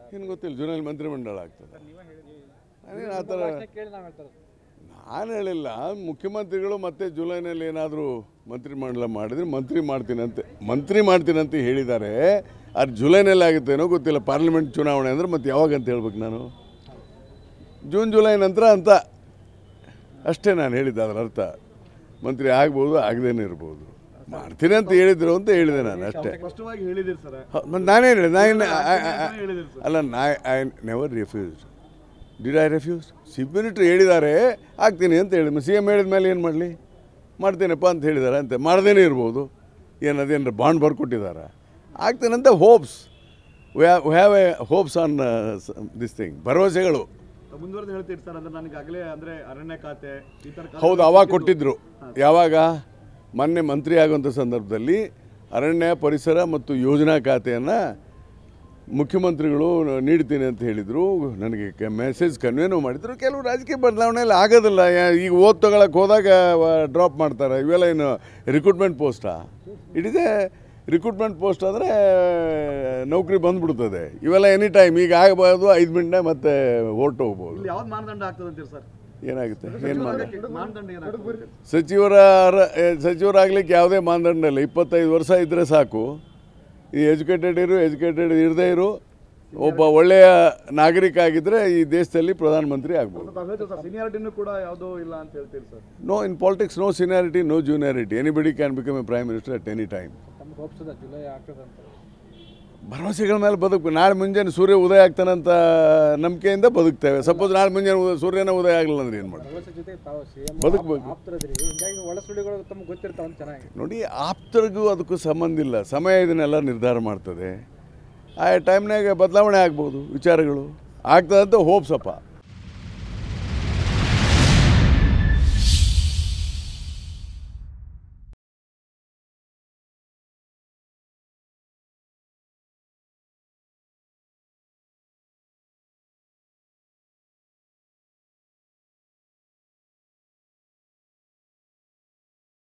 ಏನು ಗೊತ್ತಿಲ್ಲ, ಜುಲೈಲಿ ಮಂತ್ರಿಮಂಡಲ ಆಗ್ತದೆ. ಆ ಥರ ನಾನು ಹೇಳಿಲ್ಲ. ಮುಖ್ಯಮಂತ್ರಿಗಳು ಮತ್ತೆ ಜುಲೈನಲ್ಲಿ ಏನಾದರೂ ಮಂತ್ರಿಮಂಡಲ ಮಾಡಿದರೆ ಮಂತ್ರಿ ಮಾಡ್ತೀನಂತ ಹೇಳಿದ್ದಾರೆ. ಅದು ಜುಲೈನಲ್ಲಿ ಆಗುತ್ತೇನೋ ಗೊತ್ತಿಲ್ಲ. ಪಾರ್ಲಿಮೆಂಟ್ ಚುನಾವಣೆ ಅಂದರೆ ಮತ್ತೆ ಯಾವಾಗ ಅಂತ ಹೇಳ್ಬೇಕು ನಾನು? ಜೂನ್ ಜುಲೈ ನಂತರ ಅಂತ ಅಷ್ಟೇ ನಾನು ಹೇಳಿದ್ದೆ. ಅದರ ಅರ್ಥ ಮಂತ್ರಿ ಆಗ್ಬೋದು, ಆಗದೇನೆ ಇರ್ಬೋದು. ಮಾಡ್ತೀನಿ ಅಂತ ಹೇಳಿದ್ರು ಅಂತ ಹೇಳಿದೆ ನಾನು ಅಷ್ಟೇ. ನಾನೇನು ಹೇಳಿದೆ? ಅಲ್ಲ, I never refuse. Did I refuse? Chief minister ಹೇಳಿದ್ದಾರೆ ಆಗ್ತೀನಿ ಅಂತ ಹೇಳಿದ. ಸಿ ಎಮ್ ಹೇಳಿದ ಮೇಲೆ ಏನು ಮಾಡಲಿ? ಮಾಡ್ತೀನಪ್ಪ ಅಂತ ಹೇಳಿದ್ದಾರೆ ಅಂತ. ಮಾಡ್ದೇನೆ ಇರ್ಬೋದು. ಅದೇನಾರ ಬಾಂಡ್ ಬರ್ಕೊಟ್ಟಿದ್ದಾರೆ. ಆಗ್ತೀನಂತ hopes. We have a hopes on this thing. ಭರವಸೆಗಳು ಮುಂದುವರೆದು ಹೇಳ್ತೀರಿ ಸರ್. ಅಂದರೆ ನನಗೆ ಆಗಲೇ ಅಂದರೆ ಅರಣ್ಯ ಖಾತೆ ಈ ಥರ ಹೌದು, ಅವಾಗ ಕೊಟ್ಟಿದ್ದರು. ಯಾವಾಗ? ಮೊನ್ನೆ ಮಂತ್ರಿ ಆಗುವಂಥ ಸಂದರ್ಭದಲ್ಲಿ ಅರಣ್ಯ, ಪರಿಸರ ಮತ್ತು ಯೋಜನಾ ಖಾತೆಯನ್ನು ಮುಖ್ಯಮಂತ್ರಿಗಳು ನೀಡ್ತೀನಿ ಅಂತ ಹೇಳಿದರು. ನನಗೆ ಮೆಸೇಜ್ ಕನ್ವೇನೂ ಮಾಡಿದರು. ಕೆಲವು ರಾಜಕೀಯ ಬದಲಾವಣೆಯಲ್ಲಿ ಆಗೋದಿಲ್ಲ. ಈಗ ಓದ್ ತೊಗೊಳಕ್ಕೆ ಹೋದಾಗ ಡ್ರಾಪ್ ಮಾಡ್ತಾರೆ. ಇವೆಲ್ಲ ಏನು ರಿಕ್ರೂಟ್ಮೆಂಟ್ ಪೋಸ್ಟಾ? It is a recruitment post ಅಂದರೆ ನೌಕರಿ ಬಂದ್ಬಿಡ್ತದೆ. ಇವೆಲ್ಲ ಎನಿ ಟೈಮ್. ಈಗ ಆಗಬಾರ್ದು, 5 ಮಿನಿಟ್ನೇ ಮತ್ತೆ ಹೊರಟು ಹೋಗ್ಬೋದು. ಯಾವ್ದು ಮಾನದಂಡ ಆಗ್ತದೆ ಅಂತೀರಿ ಸರ್? ಏನಾಗುತ್ತೆ? ಏನು ಮಾನದಂಡ ಏನಾಗ್ತದೆ? ಸಚಿವರಾಗ್ಲಿಕ್ಕೆ ಯಾವುದೇ ಮಾನದಂಡ ಇಲ್ಲ. 25 ವರ್ಷ ಇದ್ದರೆ ಸಾಕು. ಈ ಎಜುಕೇಟೆಡ್ ಇರದೇ ಇರು, ಒಬ್ಬ ಒಳ್ಳೆಯ ನಾಗರಿಕ ಆಗಿದ್ದರೆ ಈ ದೇಶದಲ್ಲಿ ಪ್ರಧಾನಮಂತ್ರಿ ಆಗ್ಬೋದು. ಸೀನಿಯಾರಿಟಿನೂ ಕೂಡ ಯಾವುದೂ ಇಲ್ಲ ಅಂತ ಹೇಳ್ತೀರಿ sir? No, in politics no seniority, no juniority. Anybody can become a prime minister at any time. ಭರವಸೆಗಳ ಮೇಲೆ ಬದುಕು. ನಾಳೆ ಮುಂಜಾನೆ ಸೂರ್ಯ ಉದಯ ಆಗ್ತಾನಂತ ನಂಬಿಕೆಯಿಂದ ಬದುಕ್ತೇವೆ. ಸಪೋಸ್ ನಾಳೆ ಮುಂಜಾನೆ ಸೂರ್ಯನ ಉದಯ ಆಗಲಿಲ್ಲ ಅಂದ್ರೆ ಏನು ಮಾಡೋದು? ಬದುಕಬೇಕು. ನೋಡಿ, ಆಪ್ತರಿಗೂ ಅದಕ್ಕೂ ಸಂಬಂಧ ಇಲ್ಲ. ಸಮಯ ಇದನ್ನೆಲ್ಲ ನಿರ್ಧಾರ ಮಾಡ್ತದೆ. ಆ ಟೈಮ್ನಾಗ ಬದಲಾವಣೆ ಆಗ್ಬೋದು, ವಿಚಾರಗಳು ಆಗ್ತದಂತ ಹೋಪ್ಸಪ್ಪ.